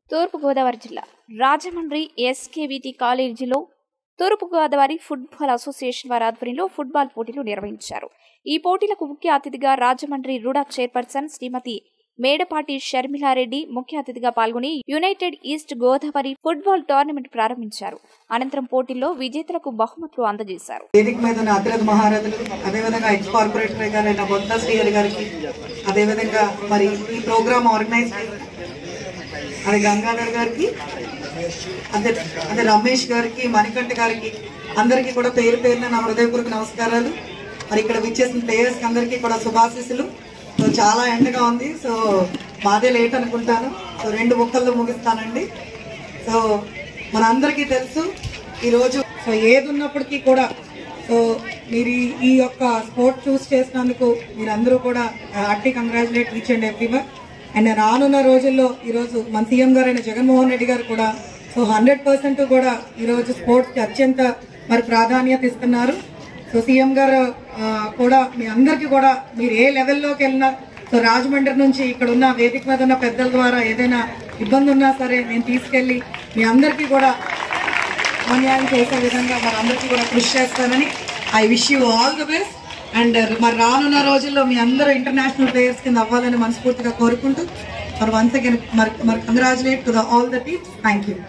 తూర్పుగోదావరి జిల్లా రాజమండ్రి ఎస్కేవిటి కాలేజీలో తూర్పుగోదావరి football association వారి ఆధ్వర్యంలో ఫుట్బాల్ పోటీలు నిర్వహించారు. ఈ పోటీలకు ముఖ్య అతిథిగా రాజమండ్రి రూడా చైర్పర్సన్ శ్రీమతి మేడపాటి షర్మిలారెడ్డి ముఖ్య అతిథిగా పాల్గొని United east Godavari football tournament ప్రారంభించారు. అనంతరం పోటీల్లో విజేతలకు బహుమతులు అందజేశారు. వేదిక మీద అతిరథ మహారథులు, అదేవిధంగా ఎక్స్ కార్పొరేటర్ గారైన బొత్స శ్రీహరి గారికి, అదేవిధంగా మరి ఈ ప్రోగ్రామ్ ఆర్గనైజ్ అది గంగాధర్ గారికి, అదే రమేష్ గారికి, మణికంఠ గారికి, అందరికీ కూడా పేరు పేరున నా హృదయపూర్వక నమస్కారాలు. మరి ఇక్కడ విచ్చేసిన ప్లేయర్స్ అందరికీ కూడా శుభాశీస్సులు. సో చాలా ఎండగా ఉంది, సో మాదే లేట్ అనుకుంటాను. సో 2 ముక్కల్లో ముగిస్తానండి. సో మనందరికీ తెలుసు ఈరోజు సో ఏది ఉన్నప్పటికీ కూడా సో మీరు ఈ యొక్క స్పోర్ట్ చూస్ చేసినందుకు మీరందరూ కూడా hearty congratulate each and everyone. And రానున్న రోజుల్లో ఈరోజు మన సీఎం గారైన జగన్మోహన్ రెడ్డి గారు కూడా సో 100% కూడా ఈరోజు స్పోర్ట్స్కి అత్యంత మరి ప్రాధాన్యత ఇస్తున్నారు. సో సీఎం గారు కూడా మీ అందరికీ కూడా మీరు ఏ లెవెల్లోకి వెళ్ళినా సో రాజమండ్రి నుంచి ఇక్కడ ఉన్న వేదిక మీద ఉన్న పెద్దల ద్వారా ఏదైనా ఇబ్బంది ఉన్నా సరే నేను తీసుకెళ్ళి మీ అందరికీ కూడా అన్యాయం చేసే విధంగా మరి అందరికీ కూడా కృషి చేస్తానని I wish you all the best. And మరి రానున్న రోజుల్లో మీ అందరూ ఇంటర్నేషనల్ ప్లేయర్స్ కింద అవ్వాలని మనస్ఫూర్తిగా కోరుకుంటూ మరి వన్స్ అగైన్ మరి congratulate to all the teams. Thank you.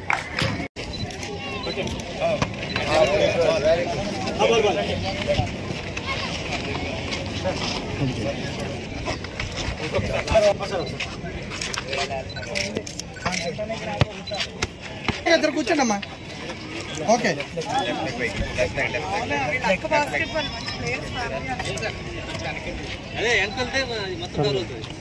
ఇద్దరు కూర్చోండమ్మా. ఓకే అదే ఎంత మొత్తం